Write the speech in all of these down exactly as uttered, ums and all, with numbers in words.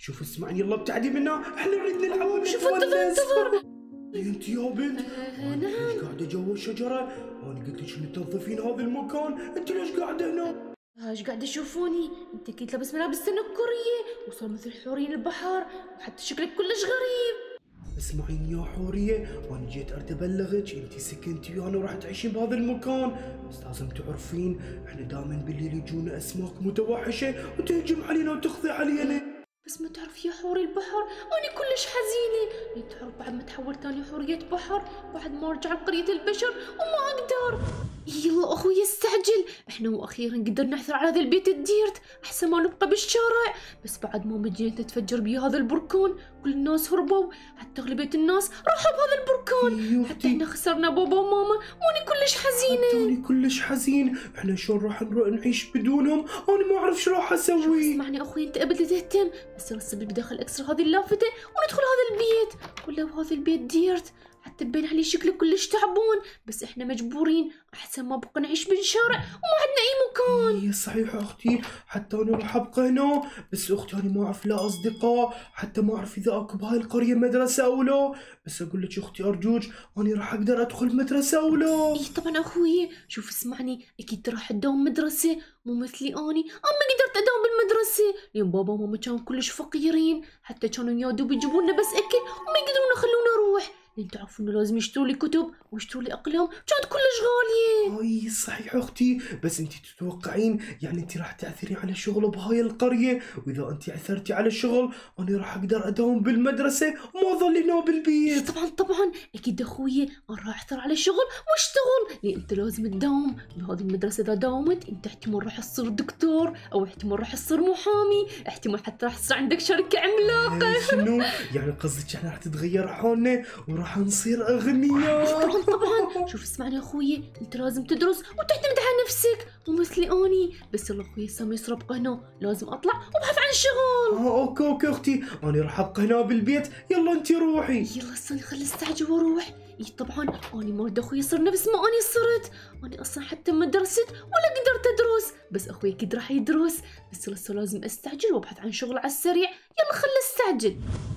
شوف اسمعني يلا ابتعدي منا، احنا نريد نلعب ونتونس. شوف انتظر انتظر. انت يا بنت آه انت نعم. ليش قاعده جوا الشجره؟ انا قلت لك انك تنظفين هذا المكان، انت ليش قاعده هنا؟ ايش قاعد يشوفوني؟ انت كنت لابس ملابس تنكرية وصار مثل حورين البحر، وحتى شكلك كلش غريب. اسمعيني يا حوريه، وانا جيت اريد ابلغك انت سكنتي ويانا وراح تعيشين بهذا المكان، بس لازم تعرفين احنا دائما بالليل يجونا اسماك متوحشه وتهجم علينا وتخضع علينا. بس ما تعرف يا حور البحر أنا كلش حزينة، لأن تعرف بعد ما تحول تاني حورية بحر بعد ما أرجع لقرية البشر وما أقدر. يلا أخوي استعجل، إحنا وأخيرا قدرنا نعثر على هذا البيت الديرت، أحسن ما نبقى بالشارع. بس بعد ما مدينة تتفجر بيه هذا البركان كل الناس هربوا، حتى أغلبية الناس راحوا بهذا البركان، حتى إحنا خسرنا بابا وماما وأنا كلش حزينة. أنا كلش حزين، إحنا شلون راح نروح نعيش بدونهم؟ أنا ما أعرف شو راح أسوي. اسمعني أخوي أنت أبدا تهتم، بس رسل بداخل أكسر هذه اللافتة وندخل هذا البيت، ولو هذا البيت ديرت حتى تبين عليه شكله كلش تعبان، بس احنا مجبورين احسن ما بقى نعيش بالشارع وما عندنا اي مكان. هي صحيح اختي، حتى انا راح ابقى هنا، بس اختي انا ما اعرف لا اصدقاء، حتى ما اعرف اذا اكو بهاي القريه مدرسه او لا، بس اقول لك اختي ارجوك انا راح اقدر ادخل مدرسه او لا. اي طبعا اخوي، شوف اسمعني اكيد راح تداوم مدرسه مو مثلي اني، اما قدرت اداوم بالمدرسه لان بابا وماما كانوا كلش فقيرين، حتى كانوا يا دوب يجيبوا لنا بس اكل وما يقدرون يخلونا نروح، لان تعرفوا انه لازم يشتروا لي كتب ويشتروا لي اقلام، كانت كلش غاليه. اي صحيح اختي، بس انت تتوقعين يعني انت راح تعثري على شغل بهاي القريه، واذا انت عثرتي على شغل انا راح اقدر اداوم بالمدرسه وما اظل هنا بالبيت. طبعا طبعا اكيد اخوي انا راح احثر على شغل واشتغل، لان انت لازم تداوم بهذه المدرسه، اذا داومت انت احتمال راح تصير دكتور، او احتمال راح تصير محامي، احتمال حتى راح تصير عندك شركه عملاقه. شنو يعني قصدك احنا راح تتغير حالنا وراح نصير اغنياء؟ طبعا طبعا شوف اسمعني يا اخوي، انت لازم تدرس وتعتمد على نفسك مو مثلي اني، بس يلا اخوي هسه ما يصير ابقى هنا، لازم اطلع وابحث عن شغل. اه اوكي اوكي اختي، انا راح ابقى هنا بالبيت، يلا انت روحي. يلا استني خلي استعجل واروح. اي طبعا اني ما اريد اخوي يصير نفس ما اني صرت، اني اصلا حتى ما درست ولا قدرت ادرس، بس اخوي اكيد راح يدرس، بس لسه لازم استعجل وابحث عن شغل على السريع، يلا خلي استعجل.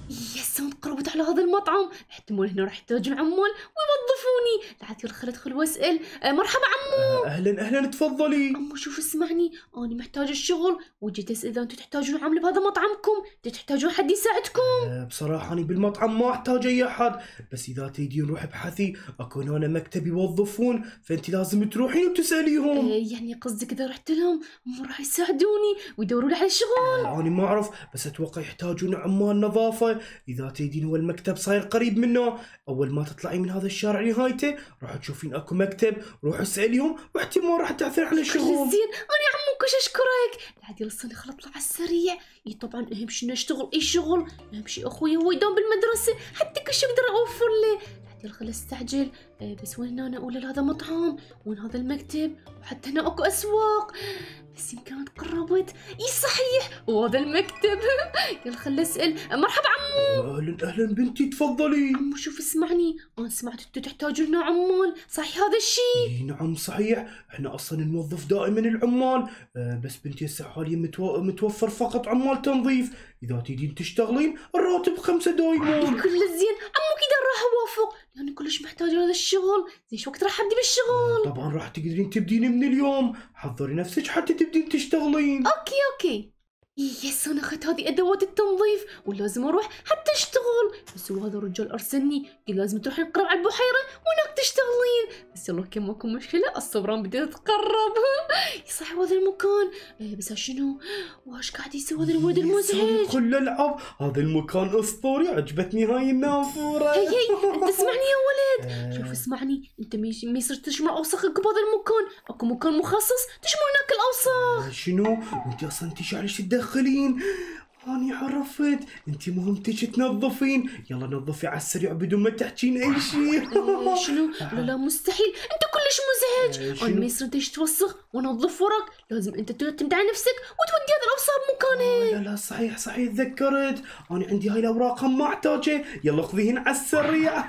يس انا قربت على هذا المطعم، احتمال هنا راح يحتاجون عمال ويوظفوني، لعاد يلا خلي ادخل واسال. أه مرحبا عمو. اهلا اهلا تفضلي. عمو شوف اسمعني اني محتاج الشغل، وجيت اسال اذا انتم تحتاجون عامله بهذا مطعمكم، تحتاجون حد يساعدكم. أه بصراحه انا بالمطعم ما احتاج اي احد، بس اذا تريدين روحي ابحثي اكو هنا مكتب يوظفون، فانت لازم تروحين وتساليهم. أه يعني قصدك اذا رحت لهم هم راح يساعدوني ويدوروا لي على شغل؟ أه انا ما اعرف، بس اتوقع يحتاجون عمال نظافه، اذا تريدين هو المكتب صاير قريب منه، اول ما تطلعي من هذا الشارع نهايته راح تشوفين اكو مكتب، روحي اساليهم واحتمال راح تعثر على شغل. زين انا عمو كش اشكرك، بعد يلا استني خل اطلع على السريع. اي طبعا اهم شيء انه اشتغل اي شغل، اهم شيء اخوي هو يداوم بالمدرسه حتى كل شيء اقدر اوفر له. بعد يلا خل استعجل. أه بس وين انا اقول هذا مطعم وين هذا المكتب، وحتى هنا اكو اسواق، بس يمكن انا تقربت. اي صحيح وهذا المكتب. يلا خل اسال. مرحبا عمو. اهلا اهلا بنتي تفضلي. عمو شوف اسمعني، انا سمعت انتوا تحتاجون عمال، صحيح هذا الشيء؟ اي نعم صحيح، احنا اصلا نوظف دائما العمال، أه بس بنتي هسه حاليا متو... متوفر فقط عمال تنظيف، اذا تريدين تشتغلين الراتب خمسه دايما. كل زين عمو كذا راح اوافق، لاني يعني كلش محتاجه هذا الشغل، زين شو وقت راح ابدي بالشغل؟ طبعا راح تقدرين تبدين من اليوم، حضري نفسك حتى تبدين تشتغلين. اوكي اوكي. يس انا اخذت هذه ادوات التنظيف ولازم اروح حتى اشتغل، بس هو هذا الرجال ارسلني قال لازم تروحين قرب على البحيره وهناك تشتغلين، بس يلا كم ماكو مشكله الصبران بدها تتقرب. صح هذا المكان، إيه بس شنو واش قاعد يسوي هذا الولد المزعج؟ كل العب، هذا المكان اسطوري، عجبتني هاي النافوره. هي هي انت اسمعني يا ولد، شوف اسمعني انت ما يصير تشمر اوساخك بهذا المكان، اكو مكان مخصص تشمر هناك الاوساخ. شنو انت اصلا انت شو علاش تدخلين؟ أنا عرفت انت مهمتك تنظفين، يلا نظفي على السريع بدون ما تحكين اي شيء. إيه شنو؟ لا لا مستحيل، انت كلش مزعج، انا ما يصير انت توسخ ونظف وراك، لازم انت تعتمد على نفسك وتودي هذا الاوساخ بمكانه. لا لا صحيح صحيح تذكرت، انا عندي هاي الاوراق ما احتاجها، يلا خذيهن على السريع.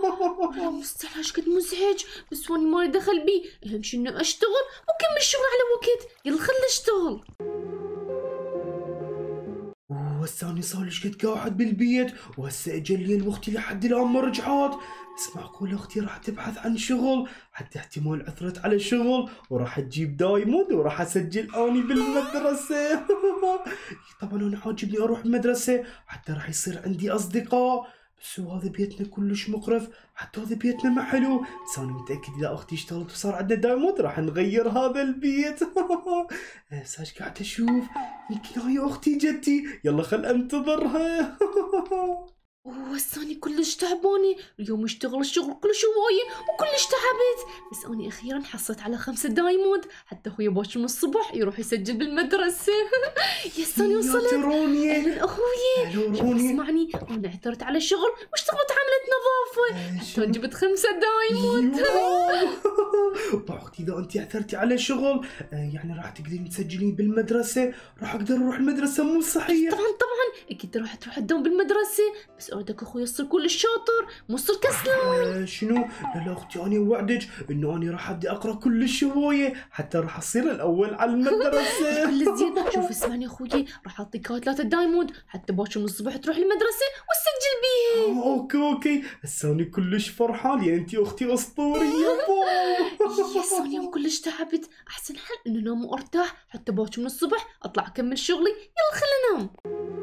مستحيل ايش قد مزعج، بس واني مالي دخل بيه، اهم شيء اني اشتغل وكمل الشغل على وقت، يلا خلي اشتغل. وهسه اني صار لي شقد قاعد بالبيت، وهسه اجى الليل واختي لحد الان ما رجعت. بس معقول اختي راح تبحث عن شغل، حتى احتمال عثرت على شغل وراح تجيب دايموند وراح اسجل اني بالمدرسه. طبعا انا عاجبني اروح المدرسه حتى راح يصير عندي اصدقاء. بس هو هذا بيتنا كلش مقرف، حتى هذا بيتنا ما حلو. بس انا متاكد اذا اختي اشتغلت وصار عندنا دايموند راح نغير هذا البيت. بس ايش قاعد اشوف؟ يمكن هاي اختي جدتي، يلا خل انتظرها. وهسه اني كلش تعبانة، اليوم اشتغل الشغل كلش هواية وكلش تعبت، بس اني اخيرا حصلت على خمسة دايموند حتى اخويا باكر من الصبح يروح يسجل بالمدرسة. يس اني وصلت. يا رونيا. اهلا اخويا. هلو شوف رونيا. اسمعني، انا عثرت على شغل واشتغلت عملت نظافة حتى جبت خمسة دايموند. اختي اذا انت عثرتي على شغل يعني راح تقدرين تسجلين بالمدرسة، راح اقدر اروح المدرسة مو صحيح؟ طبعا طبعا اكيد راح تروح تداوم بالمدرسة، بس اريدك اخويا تصير كلش شاطر مو تصير كسلان. آه شنو؟ لا لا اختي انا وعدك انه انا راح ابدي اقرا كلش هواية حتى راح اصير الاول على المدرسة. كل زين. شوف اسمعني اخوي، راح اعطيك هاي ثلاثة دايموند حتى باكر من الصبح تروح المدرسة وتسجل بيها. آه اوكي اوكي، هسه انا كلش فرحان يا انتي اختي اسطورية. يس انا اليوم كلش تعبت، احسن حل انه انام وارتاح حتى باكر من الصبح اطلع اكمل شغلي. يلا خلينا ننام.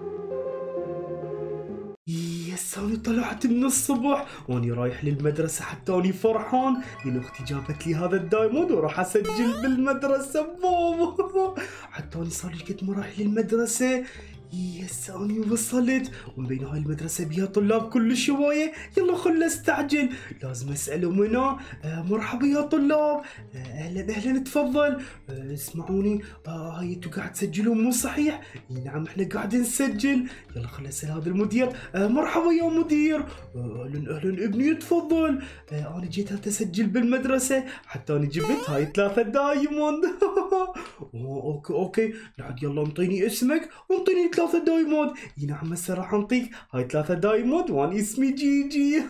يس انا طلعت من الصبح واني رايح للمدرسة حتى اني فرحان لان اختي جابت لي هذا الدايموند وراح اسجل بالمدرسة. بابا حتى اني صار لي قد ما رايح للمدرسة. يس اني وصلت، ومبين هاي المدرسة بيها طلاب كلش هواية. يلا خل استعجل، لازم اسألهم هنا. آه مرحبا يا طلاب. آه اهلا اهلا تفضل. آه اسمعوني، آه هاي انتوا قاعد تسجلون مو صحيح؟ نعم احنا قاعد نسجل. يلا خل اسأل هذا المدير. آه مرحبا يا مدير. آه اهلا اهلا ابني تفضل. آه انا جيت اسجل بالمدرسة حتى انا جبت هاي ثلاثة دايموند. اوكي اوكي، لحد يلا انطيني اسمك وانطيني ثلاثة دايموند. اي نعم هسه راح انطيك هاي ثلاثة دايموند وانا اسمي جيجي.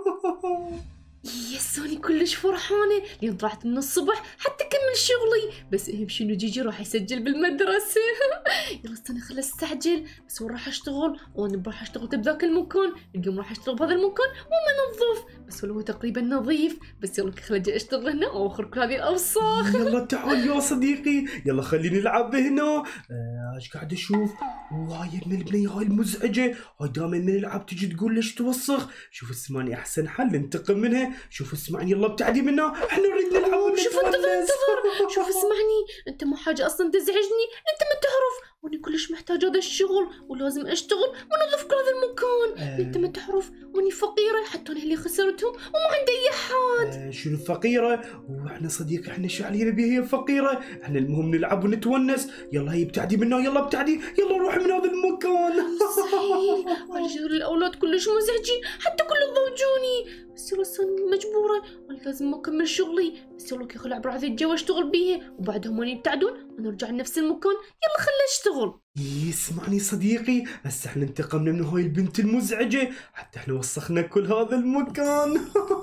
يس اني كلش فرحانة لين طلعت من الصبح حتى اكمل شغلي، بس اهم شي انه جيجي راح يسجل بالمدرسة. يلا استنى خل استعجل. بس وين راح اشتغل؟ وانا راح اشتغل بذاك المكان، اليوم راح اشتغل بهذا المكان ومنظف، بس هو تقريبا نظيف. بس يلا خل اجي اشتغل هنا واخر كل هذه الاوساخ. يلا تعال يا صديقي، يلا خليني نلعب هنا. ايش قاعد اشوف؟ وهاي من البنية هاي المزعجة، هاي دائما من نلعب تجي تقول ليش توسخ. شوف اسمعني احسن حل ننتقم منها. شوف اسمعني يلا ابتعدي منها، احنا نريد نلعب ونتونس. شوف انتظر انتظر. شوف اسمعني، انت مو حاجة اصلا تزعجني، انت ما تعرف واني كلش محتاج هذا الشغل ولازم اشتغل ونظف كل هذا المكان. آه. انت ما تعرف واني فقيرة حتى انا اللي خسرتهم وما عندي اي حد. آه شنو فقيرة؟ واحنا صديق احنا شو علينا بها هي فقيرة؟ احنا المهم نلعب ونتونس. يلا هي ابتعدي منها، يلا ابتعدي، يلا روحي من هذا المكان. مستحيل، رجال الاولاد كلش مزعجين حتى كلهم ضوجوني. بس يلا صار مجبورة وانا لازم اكمل شغلي. بس يلا كي خلع بعض الجو اشتغل بيه وبعدهم وين يبتعدون ونرجع لنفس المكان. يلا خلي اشتغل. يسمعني صديقي، هسه احنا انتقمنا من هاي البنت المزعجة حتى احنا وسخنا كل هذا المكان.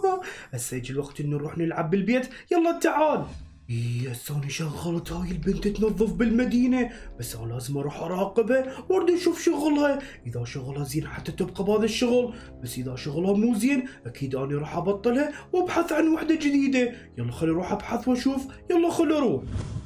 هسه يجي الوقت انه نروح نلعب بالبيت. يلا تعال. يا سوني شغلت هاي البنت تنظف بالمدينة، بس انا لازم اروح اراقبها وارد اشوف شغلها. اذا شغلها زين حتى تبقى بهذا الشغل، بس اذا شغلها مو زين اكيد انا راح ابطلها وابحث عن وحدة جديدة. يلا خلي اروح ابحث واشوف. يلا خلي اروح.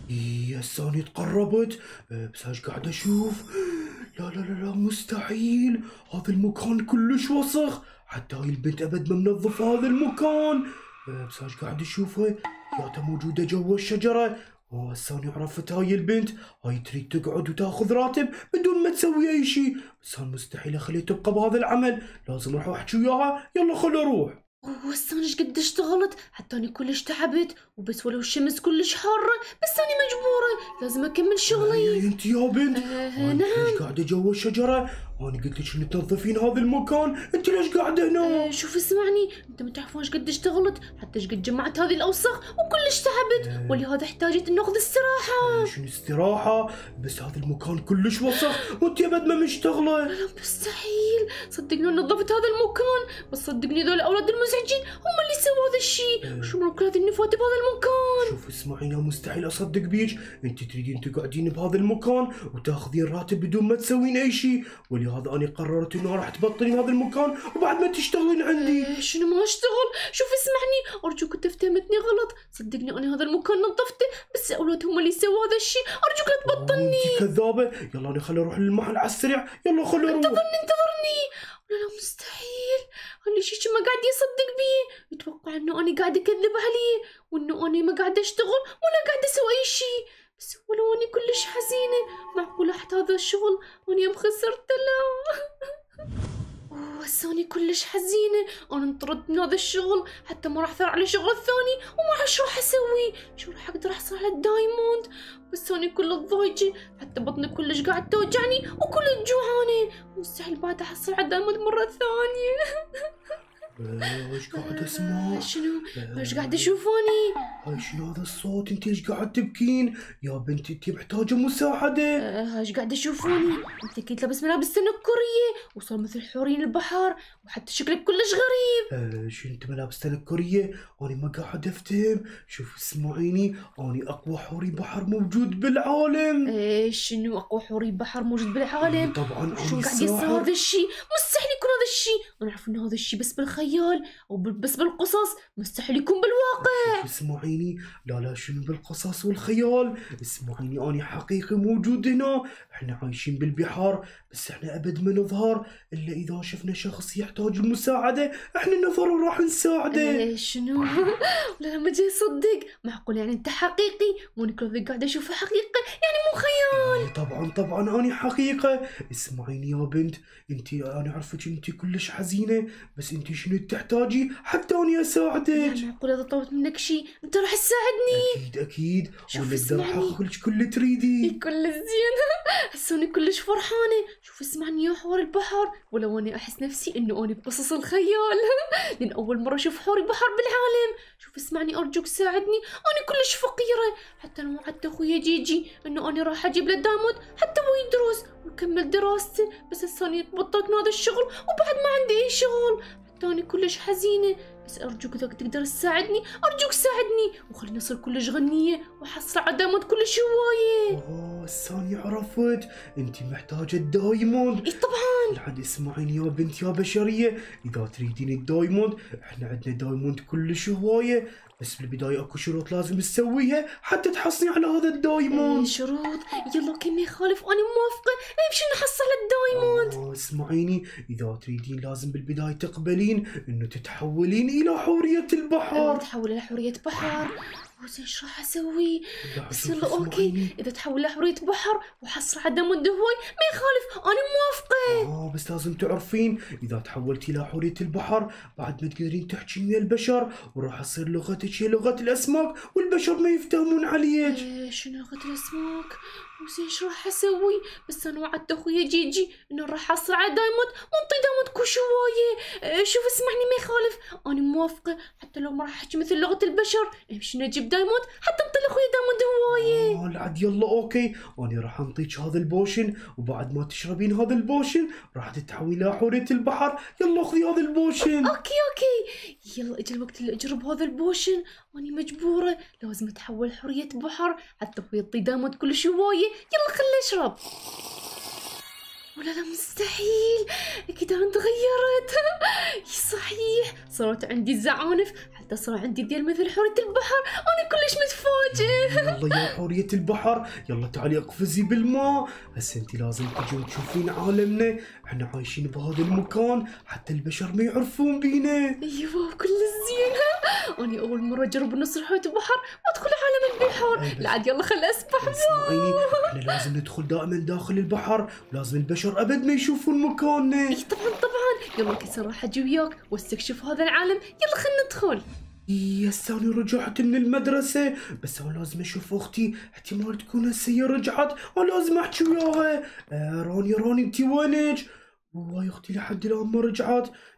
يا سوني تقربت، بس ايش قاعد اشوف؟ لا لا لا لا مستحيل، هذا المكان كلش وسخ، حتى هاي البنت ابد ما منظف هذا المكان. بس ايش قاعد اشوفها؟ ياتا موجودة جوا الشجرة. وهسه اني عرفت هاي البنت، هاي تريد تقعد وتاخذ راتب بدون ما تسوي اي شيء، بس انا مستحيل اخليها تبقى بهذا العمل، لازم اروح احكي وياها. يلا خل اروح. وهسه انا قد اشتغلت حتى اني كلش تعبت، وبس ولو الشمس كلش حارة بس اني مجبورة لازم اكمل شغلي. انت يا بنت آه نعم قاعدة جوا الشجرة، وانا قلت لك انك تنظفين هذا المكان، انت ليش قاعدة هنا؟ آه شوف اسمعني، انت ما تعرفون ايش قد اشتغلت حتى ايش قد جمعت هذه الاوساخ وكلش تعبت. آه ولهذا احتاجت اني اخذ استراحة. آه شنو استراحة؟ بس هذا المكان كلش وسخ وانت ابد ما مشتغلة. لا مستحيل، صدقني نظفت هذا المكان، بس صدقني ذول الاولاد المزعجين مزعجين، هم اللي سووا هذا الشيء. شو مال كل هذه النفايات بهذا المكان؟ شوف اسمعينا، مستحيل اصدق بيج، انت تريدين تقعدين بهذا المكان وتاخذين راتب بدون ما تسوين اي شيء، ولهذا انا قررت انه راح تبطلين هذا المكان وبعد ما تشتغلين عندي. شنو ما اشتغل؟ شوف اسمعني، ارجوك انت فهمتني غلط، صدقني انا هذا المكان نظفته بس اولاد هم اللي سووا هذا الشيء، ارجوك لا تبطلني. انت كذابه، يلا انا خلي اروح للمحل على السريع، يلا خلي اروح. انتظرني انتظرني. لا لا مستحيل، هاللي شيء ما قاعد يصدق بيه، يتوقع انه انا قاعد اكذب عليه وانه انا ما قاعد اشتغل ولا قاعد اسوي اي شيء، بس ولو اني كلش حزينه، معقوله حتى هذا الشغل واني يوم خسرته؟ لا هسه اني كلش حزينه، انا انطردت من هذا الشغل حتى ما راح ثار على شغل ثاني وما اعرف شو راح اسوي، شو راح اقدر احصل على الدايموند، بس اني كل ضايجه، حتى بطني كلش قاعد توجعني وكل جوعانه، مستحيل بعد احصل على الدايموند مره ثانيه. ايش قاعد اسمع؟ شنو؟ ايش قاعد اشوفوني؟ هاي شنو هذا الصوت؟ انت ايش قاعد تبكين؟ يا بنتي انت محتاجة مساعدة. أه ايش قاعد اشوفوني؟ انت كنت لابس ملابس تنكرية وصار مثل حورين البحر وحتى شكلك كلش غريب. أه شو انت ملابس تنكرية؟ انا ما قاعد افتهم، شوف اسمعيني، انا اقوى حوري بحر موجود بالعالم. ايه شنو اقوى حوري بحر موجود بالعالم؟ طبعا شو قاعد يصير هذا الشيء؟ مستحيل يكون هذا الشيء، انا اعرف انه هذا الشيء بس بالخيال او بس بالقصص، مستحيل يكون بالواقع. اسمعيني، لا لا شنو بالقصص والخيال، اسمعيني انا حقيقي موجود هنا، احنا عايشين بالبحار بس احنا ابد ما نظهر الا اذا شفنا شخص يحتاج المساعدة احنا نظهر وراح نساعده. ايه شنو؟ لا ما جاي اصدق، معقول يعني انت حقيقي مو كل قاعد اشوفه حقيقة يعني مو خيال؟ إيه طبعا طبعا انا حقيقة. اسمعيني يا بنت، انت انا عرفتك انت كلش حزينة، بس انت شنو تحتاجي حتى اني اساعدك؟ يعني معقول اذا طلبت منك شيء انت راح تساعدني؟ اكيد اكيد، شوف وانا اقدر اسمعني، احقق لك كل اللي تريديه. كل زين. هسه انا كلش فرحانة، شوف اسمعني يا حور البحر، ولو اني احس نفسي انه اني بقصص الخيال لان اول مرة اشوف حور البحر بالعالم. شوف اسمعني ارجوك ساعدني، انا كلش فقيرة، حتى انا وعدت اخويا جيجي انه انا راح اجيب له دايموند حتى هو يدرس ويكمل دراسته، بس هسه اني بطلت من هذا الشغل وبعد ما عندي اي شغل، حتى اني كلش حزينة، بس ارجوك اذا تقدر تساعدني ارجوك ساعدني وخليني اصير كلش غنية واحصل على دايموند كلش هواية. اوه الثانية عرفت، انت محتاجة الدايموند. اي طبعا. لحد اسمعيني يا بنت يا بشرية، اذا تريدين الدايموند احنا عندنا دايموند كلش هواية، بس بالبداية اكو شروط لازم تسويها حتى تحصلي على هذا الدايموند. ايه شروط؟ يلا اوكي ما يخالف انا موافقة، ايه بشنو نحصل على الدايموند؟ آه اسمعيني، اذا تريدين لازم بالبداية تقبلين انه تتحولين الى حورية البحر. تحول الى حورية بحر؟ وزين ايش راح اسوي؟ بس يلا اسمعيني. اوكي اذا تحول لحورية بحر وحصل على دايموند هواي ما يخالف انا موافقة. اه بس لازم تعرفين اذا تحولتي الى حورية البحر بعد ما تقدرين تحكين ويا البشر، وراح تصير لغتك هي لغة الاسماك والبشر ما يفتهمون عليك. ايه شنو لغة الاسماك؟ وزين ايش راح اسوي؟ بس انا وعدت اخويا جيجي انه راح احصل على دايموند وانطي دايموند كل شوية. إيه شوف اسمعني ما يخالف انا موافقة، حتى لو ما راح احكي مثل لغة البشر، امشي نجيب دايموند حتى انطي لاخويا دايموند هواية. اه العد يلا اوكي، انا راح انطيك هذا البوشن وبعد ما تشربين هذا البوشن راح تتحولي الى حورية البحر، يلا خذي هذا البوشن. اوكي اوكي يلا اجى الوقت اللي اجرب هذا البوشن، اني مجبورة لازم اتحول حورية بحر حتى هو يعطي دايموند كل شوية، يلا خلي اشرب. ولا لا مستحيل، اكيد انا تغيرت. صحيح صارت عندي زعانف حتى صار عندي ديل مثل حورية البحر، انا كلش متفاجئ. يلا يا حورية البحر يلا تعالي اقفزي بالماء، هسه انت لازم تجون تشوفين عالمنا، احنا عايشين بهذا المكان حتى البشر ما يعرفون بينا. ايوه كل زين، اني اول مرة اجرب نص حورية البحر وادخل عالم البحر، لا عاد يلا خلي اسبح. اسمعيني احنا لازم ندخل دائما داخل البحر ولازم البشر ابد ما يشوفون مكاننا. اي طبعا طبعا، يلا كسر راح اجي وياك واستكشف هذا العالم، يلا خلينا ندخل. يا ساني رجعت من المدرسة، بس أنا لازم أشوف أختي، احتمال تكون هسه هي رجعت، أنا لازم أحكي وياها. آه راني راني أنتي وينك؟ والله أختي لحد الآن ما رجعت،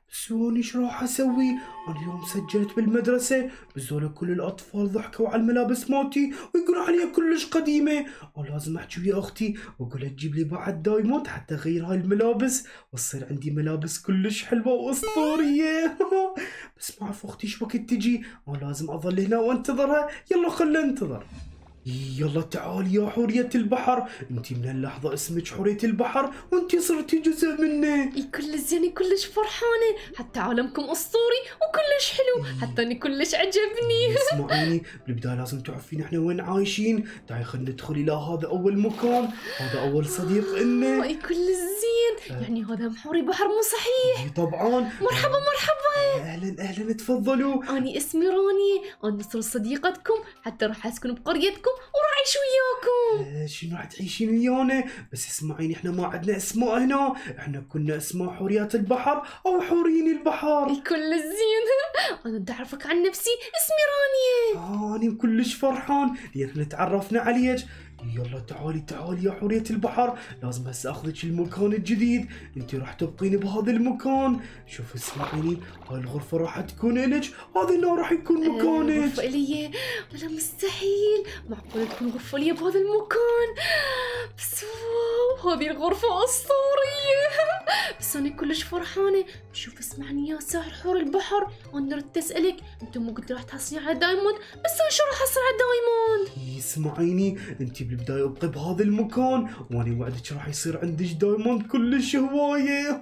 بس وأنا إيش راح أسوي؟ أنا اليوم سجلت بالمدرسة بس ذولا كل الأطفال ضحكوا على الملابس مالتي ويقولوا عليها كلش قديمة، ولازم أحكي ويا أختي وأقولها تجيب لي بعد دايموند حتى أغير هاي الملابس وتصير عندي ملابس كلش حلوة وأسطورية. بس ما أعرف أختي إيش وقت تجي، أنا لازم أظل هنا وأنتظرها. يلا خلينا ننتظر. يلا تعالي يا حورية البحر، انتي من هاللحظة اسمك حورية البحر وانتي صرتي جزء مني. اي كل زين كلش فرحانة، حتى عالمكم اسطوري وكلش حلو، حتى اني كلش عجبني. اسمعيني، بالبداية لازم تعرفين احنا وين عايشين. تعالي خلينا ندخل الى هذا اول مكان، هذا اول صديق إلنا. اي كل زين، يعني هذا محوري بحر مو صحيح؟ اي طبعا. مرحبا مرحبا. اهلا اهلا تفضلوا. اني اسمي رانيا، انا صرت صديقتكم حتى راح اسكن بقريتكم وراح اعيش وياكم. آه شنو راح تعيشين ويانا؟ بس اسمعيني احنا ما عندنا اسماء هنا، احنا كنا اسماء حوريات البحر او حوريين البحر. اي كل زين. انا بدي اعرفك عن نفسي، اسمي رانيا. آه أنا كلش فرحان لأن احنا تعرفنا عليك. يلا تعالي تعالي يا حورية البحر، لازم هسه اخذك المكان الجديد، انت راح تبقين بهذا المكان. شوف اسمعيني، هاي الغرفة راح تكون الك، هذا هنا راح يكون مكانك. غرفة الي؟ ولا مستحيل، معقول تكون غرفة لي بهذا المكان؟ بس واو، هذه الغرفة اسطورية. بس انا كلش فرحانة. شوف اسمعني يا ساحر حور البحر، انا ردت اسألك انت مو قلت راح تحصلين على دايموند، بس انا شو راح احصل على دايموند؟ اسمعيني، انت بالبداية ابقي بهذا المكان وانا وعدك راح يصير عندك دايموند كلش هواية.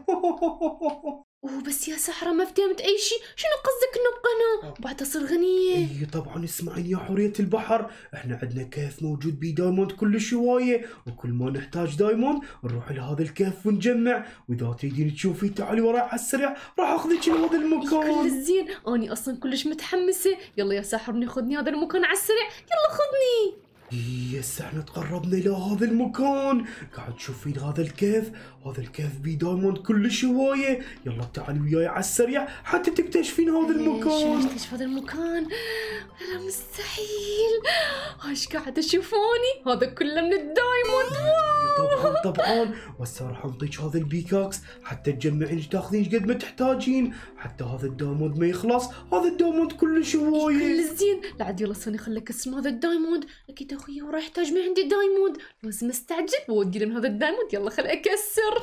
اوه بس يا سحرة ما فهمت اي شيء، شنو قصدك نبقى هنا وبعد اصير غنية؟ اي طبعا اسمعيني يا حورية البحر، احنا عندنا كهف موجود بيه دايموند كلش هواية، وكل ما نحتاج دايموند نروح لهذا الكهف ونجمع، واذا تريدين تشوفي تعالي وراي على السريع راح اخذك لهذا المكان. كل زين، اني اصلا كلش متحمسة. يلا يا ساحر ناخذني هذا المكان على السريع، يلا خذني. يس احنا تقربنا الى هذا المكان، قاعد تشوفين هذا الكهف، هذا الكهف بيه دايموند كلش هواية. يلا تعالي وياي على السريع حتى تكتشفين هذا المكان. شو نكتشف هذا المكان؟ لا مستحيل، ايش قاعد اشوفوني؟ هذا كله من الدايموند. طبعا طبعا، وهسه راح نعطيك هذا البيكاكس حتى تجمعين ايش تاخذين قد ما تحتاجين، حتى هذا الدايموند ما يخلص، هذا الدايموند كلش هواية. كل زين، لعد يلا سوني خليك اسم هذا الدايموند، اكيد اخوي وراح يحتاج من عندي دايموند، لازم استعجل واودي له من هذا الدايموند. يلا خلي اكسر.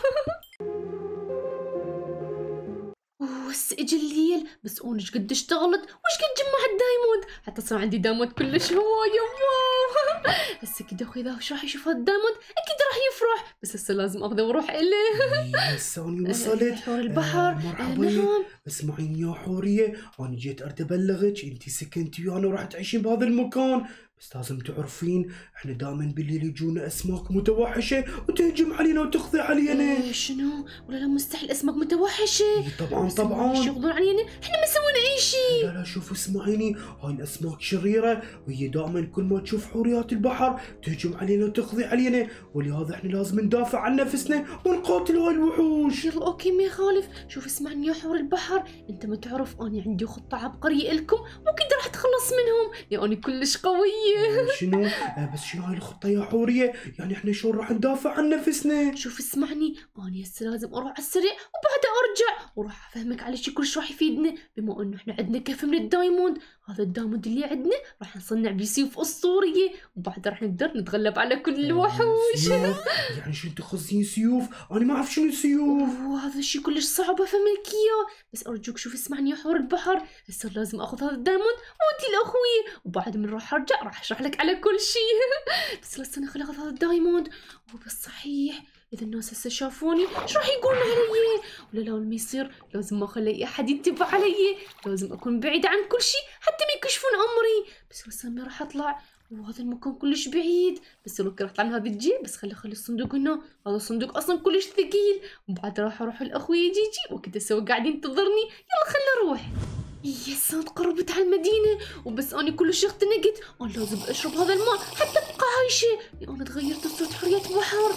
اوه السجل الليل، بس انا ايش قد اشتغلت وايش قد جمعت دايموند حتى صار عندي دايموند كلش هوايه. واو هسه كده اخوي اذا راح يشوف هذا الدايموند اكيد راح يفرح، بس هسه لازم اخذه واروح اليه. هسه اني وصلت. حور البحر. آه مرحبا. نعم. اسمعيني يا حورية، انا جيت اريد ابلغك انتي سكنتي ويانا وراح تعيشين بهذا المكان، بس لازم تعرفين احنا دائما بالليل يجونا اسماك متوحشه وتهجم علينا وتخضع علينا. إيه شنو؟ ولا لا مستحيل اسماك متوحشه. إيه طبعا طبعا. يشغلون علينا، احنا ما سوينا اي شيء. لا لا شوف اسمعيني، هاي الاسماك شريره وهي دائما كل ما تشوف حوريات البحر تهجم علينا وتخضع علينا، ولهذا احنا لازم ندافع عن نفسنا ونقاتل هاي الوحوش. يلا اوكي ما يخالف. شوف اسمعني يا حور البحر، انت ما تعرف اني عندي خطه عبقريه لكم واكيد راح تخلص منهم، لاني كلش قويه. شنو؟ آه بس شنو هاي الخطة يا حورية؟ يعني احنا شلون راح ندافع عن نفسنا؟ شوف اسمعني، اني هسه لازم اروح على السريع وبعدها ارجع وراح افهمك على شيء كلش راح يفيدنا، بما انه احنا عندنا كهف من الدايموند، هذا الدايموند اللي عندنا راح نصنع بيه سيوف اسطورية وبعدها راح نقدر نتغلب على كل الوحوش. سيوف؟ يعني شو انت قصدين سيوف؟ انا ما اعرف شنو سيوف. وهذا الشيء كلش صعب افهمك اياه، بس ارجوك شوف اسمعني يا حور البحر، هسه لازم اخذ هذا الدايموند واودي لاخوي وبعد من راح ارجع راح اشرح لك على كل شيء. بس لسه انا خلي اخذ هذا الدايموند. وبس صحيح اذا الناس هسه شافوني ايش راح يقولون علي؟ ولا لو ما يصير لازم ما اخلي احد ينتبه علي، لازم اكون بعيده عن كل شيء حتى ما يكشفون امري. بس لسه ما راح اطلع وهذا المكان كلش بعيد، بس لو راح اطلع من هذا الجيب، بس خلي اخلي الصندوق هنا، هذا الصندوق اصلا كلش ثقيل، وبعد راح اروح لاخوي جيجي وكذا سوا قاعد ينتظرني. يلا خلي اروح. يس انا تقربت على المدينة وبس اني كلش اختنقت، انا لازم اشرب هذا الماء حتى ابقى عايشة، لأن انا تغيرت صرت حورية بحر. بس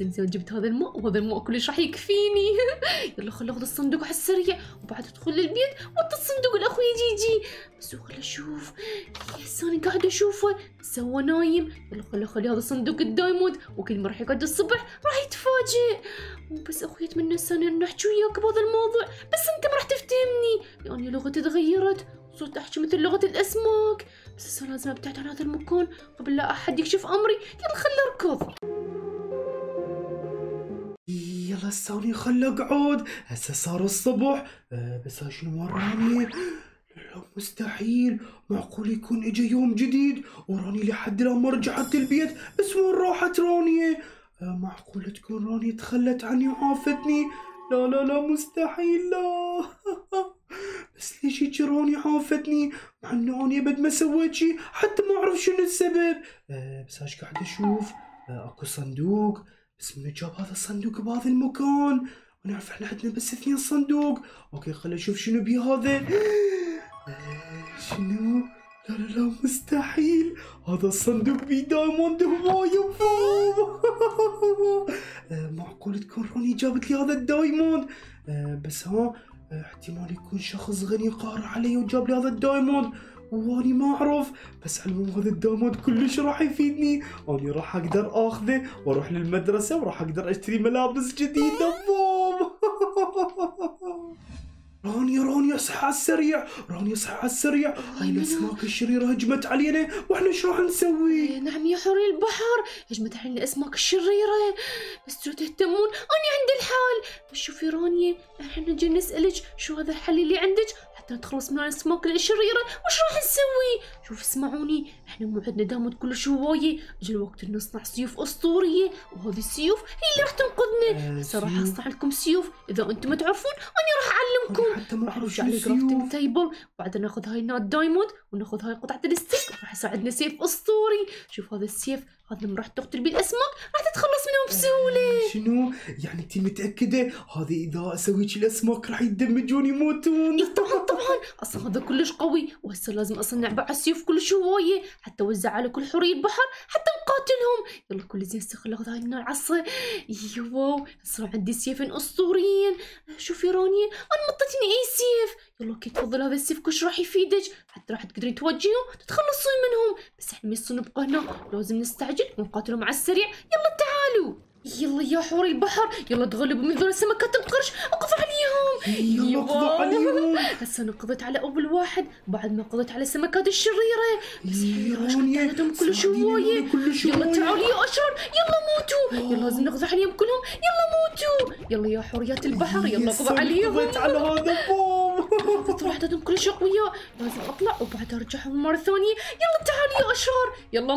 انزين جبت هذا الماء وهذا الماء كلش راح يكفيني. يلا خل اخذ الصندوق على السريع وبعد ادخل البيت وطي الصندوق لاخوي جيجي. بس خل اشوف. يس انا قاعده اشوفه بس هو نايم. يلا خل اخلي هذا صندوق الدايموند وكل ما راح يقعد الصبح راح يتفاجئ. بس اخوي اتمنى هسه نحكي وياك بهذا الموضوع بس انت ما راح تفتهمني لاني لغتي تغيرت صرت احكي مثل لغه الاسماك. بس هسه لازم ابتعد عن هذا المكان قبل لا احد يكشف امري. يلا خل اركض. يلا استاني خل اقعد هسه صار الصبح. أه بس هاي شنو وراني؟ لا مستحيل معقول يكون اجى يوم جديد وراني لحد الان ما رجعت البيت. بس وين راحت رانية؟ أه معقول تكون رانية تخلت عني وعافتني؟ لا لا لا مستحيل لا. بس ليش هيك راني عافتني مع انه اني ابد ما سويت شي حتى ما اعرف شنو السبب. أه بس هاش قاعد اشوف. أه اكو صندوق بس من جاب هذا الصندوق بهذا المكان؟ انا اعرف احنا عندنا بس اثنين صندوق. اوكي خليني اشوف شنو بهذا. أه شنو؟ لا لا لا مستحيل هذا الصندوق بيه دايموند هواية فوق. أه معقول تكون راني جابت لي هذا الدايموند. أه بس ها احتمال يكون شخص غني قار علي وجاب لي هذا الدايموند واني ما اعرف. بس على العموم هذا الدايموند كلش راح يفيدني. اني راح اقدر اخذه واروح للمدرسه وراح اقدر اشتري ملابس جديده. بوم. راني راني اصحى على السريع راني اصحى على السريع. هاي الاسماك الشريره هجمت علينا واحنا ايش راح نسوي؟ نعم يا حوري البحر هجمت علينا الاسماك الشريره. بس شو تهتمون انا عندي الحل. بس شوفي رانيا احنا نجي نسالك شو هذا الحل اللي عندك حتى نتخلص من الاسماك الشريره وش راح نسوي؟ شوف اسمعوني احنا مو عندنا دامود كلش هوايه. اجى الوقت نصنع سيوف اسطوريه وهذه السيوف هي اللي راح تنقذنا. هسه راح اصنع لكم سيوف اذا انتم ما تعرفون انا راح اعلمكم. حتى ما اعرف نرجع للكرافتنج تيبل وبعدين ناخذ هاي النات دايموند وناخذ هاي قطعه الستيك راح يساعدنا سيف اسطوري. شوف هذا السيف هذا لما راح تقتل بيه الاسماك راح تتخلص منهم بسهوله. شنو يعني انت متاكده هذه اذا اسوي شي الاسماك راح يدمجون يموتون؟ اي طبعا طبعا اصلا هذا كلش قوي وهسه لازم اصنع بعد السيوف كلش هوايه حتى اوزع على كل حوري البحر حتى نقاتلهم. يلا كل زين هسه خل اخذ هاي النار العصا. يواو صار عندي سيفين اسطوريين. شوفي رانيا انا مطتني اي سيف. يلا اوكي تفضل هذا السيف كلش راح يفيدك حتى راح تقدرين توجهيهم تتخلصين منهم. بس احنا ما نبقى هنا لازم نستعجل ونقاتلهم على السريع. يلا تعالوا. يلا يا حوري البحر يلا تغلبوا من ذول السمكات القرش اقضوا عليهم. يلا اقضوا عليهم. هسه انا قضيت على اول واحد بعد ما قضيت على السمكات الشريره. بس رانيا كلش هوايه. يلا تعالوا يا اشرار يلا موتوا. يلا لازم نقضي عليهم كلهم. يلا موتوا. يلا يا حوريات البحر يلا اقضوا عليهم. قضيت على هذا بوم. طلعت عندهم كلش اقوياء لازم اطلع وبعدها ارجعهم مره ثانيه. يلا تعالوا يا اشرار يلا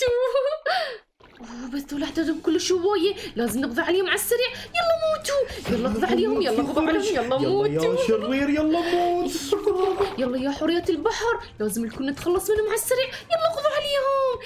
موتوا. اوه بس ذول عددهم كلش هوايه لازم نقضي عليهم على السريع. يلا موتوا. يلا اقضي عليهم يلا اقضي عليهم يلا موتوا. يلا يا شرير يلا موت. يلا يا حوريات البحر لازم الكل نتخلص منهم على السريع. يلا اقضوا عليهم.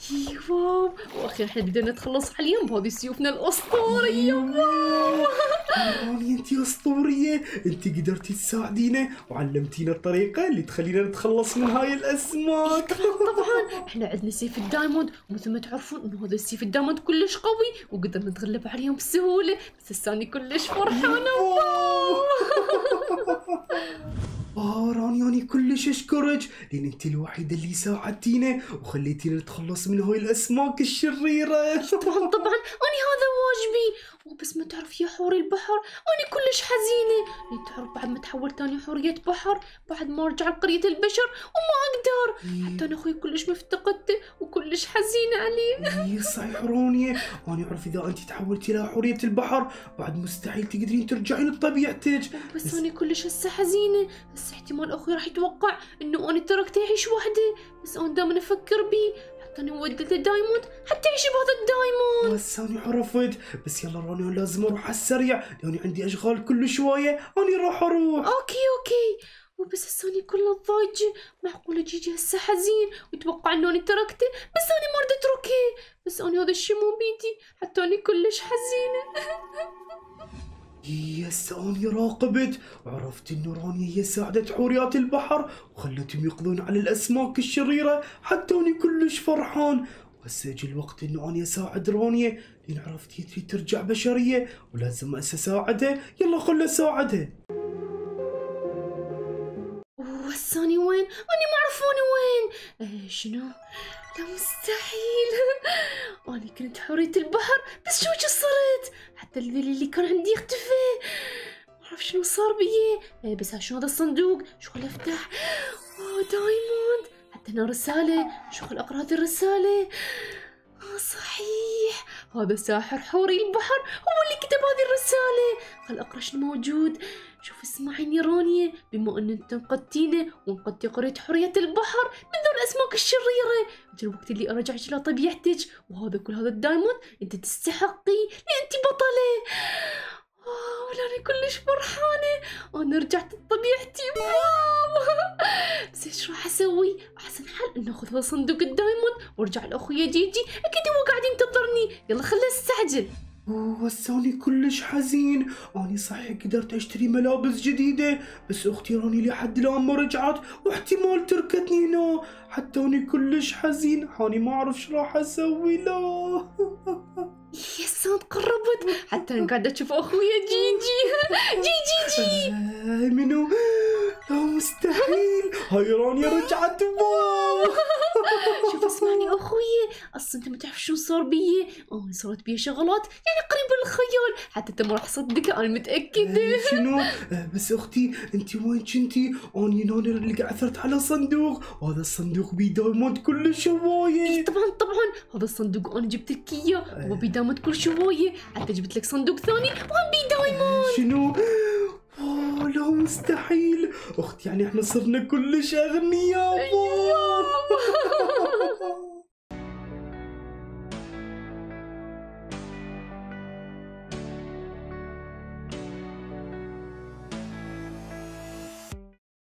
يواو واخيرا احنا بدنا نتخلص عليهم بهذه سيوفنا الاسطوريه. واو رانيا انت اسطوريه انت قدرتي تساعدينا وعلمتينا الطريقه اللي تخلينا نتخلص من هاي الاسماك. طبعا احنا عندنا سيف الدايموند ومثل ما تعرفون انه هذا السيف الدايموند كلش قوي وقدرنا نتغلب عليهم بسهوله. بس هسه كلش فرحانه. واو آه رانيا أنا كلش أشكرك لأن أنت الوحيدة اللي ساعدتينا وخليتينا نتخلص من هاي الأسماك الشريرة. طبعا طبعا أنا هذا واجبي. وبس ما تعرف يا حوري البحر أنا كلش حزينة لأن تعرف بعد ما تحولت أنا حورية بحر بعد ما أرجع لقرية البشر وما أقدر حتى أنا أخوي كلش مفتقدته وكلش حزينة عليه. إيه صحيح رانيا أنا أعرف إذا أنت تحولتي لحورية البحر بعد مستحيل تقدرين ترجعين لطبيعتك. بس, بس أنا كلش هسه حزينة. بس احتمال أخوي راح يتوقع إنه أنا تركته يعيش وحده. بس أنا دائما أفكر بيه حتى أنا وديته دايموند حتى يعيش بهذا الدايموند. بس أنا عرفت. بس يلا رانيا لازم أروح على السريع لأني عندي أشغال كل شوية. أنا راح أروح. أوكي أوكي. وبس هسه أنا كلها ضايجة. معقولة جيجي هسه حزين ويتوقع إنه أنا تركته. بس أنا ما رضيت أتركه. بس أنا هذا الشي مو بيدي حتى أنا كلش حزينة. يس أني راقبت وعرفت إنه رانيا هي ساعدت حوريات البحر وخلتهم يقضون على الأسماك الشريرة حتى أني كلش فرحان. وهسه اجى الوقت انه اني اساعد رانيا، لان عرفت هي تريد ترجع بشريه ولازم هسه اساعدها. يلا خل اساعدها. وهساني وين؟ أنا ما أعرف أنا وين. آه شنو؟ لا مستحيل. أنا كنت حورية البحر بس شو صرت؟ حتى الذيل اللي كان عندي اختفى. ما أعرف شنو صار بيه. آه بس شنو هذا الصندوق؟ شو خل أفتح؟ أوه دايموند. حتى هنا رسالة. شو خل أقرأ هذه الرسالة؟ آه صحيح، هذا ساحر حوري البحر هو اللي كتب هذه الرسالة. خل أقرأ شنو موجود. شوف اسمعيني رانيا، بما أن أنت انقذتينا وانقذتي قرية حورية البحر من ذول الأسماك الشريرة، أجل الوقت اللي أرجعك إلى طبيعتك، وهذا كل هذا الدايموند أنت تستحقي لأن أنت بطلة. واو أنا كلش فرحانة، أنا رجعت لطبيعتي. واو بس إيش راح أسوي؟ أحسن حل إنه أخذ هذا صندوق الدايموند وأرجع لأخويا جيجي، أكيد هو قاعد ينتظرني. يلا خلينا نستعجل. وهساني كلش حزين. اني صحيح قدرت اشتري ملابس جديدة، بس اختي راني لحد الان ما رجعت، واحتمال تركتني هنا. حتى اني كلش حزين، اني ما اعرف شو راح اسوي له. يا سان قربت، حتى انا قاعدة اشوف اخويا جيجي. جيجي جي هاي منو؟ لا مستحيل، هاي رانيا رجعت. واو شوف اسمعني اخويا، اصلا انت ما تعرف شو صار بيه. انا صارت بيه شغلات يعني قريبة للخيال، حتى انت ما راح تصدقها انا متأكدة. شنو؟ بس اختي انت وين كنتي؟ اني هنا اللي عثرت على صندوق، وهذا الصندوق بيه دايموند كلش هواية. طبعا طبعا هذا الصندوق انا جبت لك اياه، هو بيه دايموند كلش هواية، حتى جبت لك صندوق ثاني وهم بيه دايموند. شنو؟ اوه لا مستحيل، اختي يعني احنا صرنا كلش اغنياء.